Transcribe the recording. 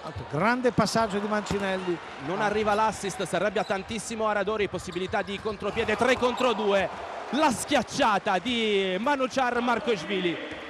Grande passaggio di Mancinelli. Non arriva l'assist, si arrabbia tantissimo Aradori, possibilità di contropiede, 3 contro 2. La schiacciata di Manuchar Markoshvili.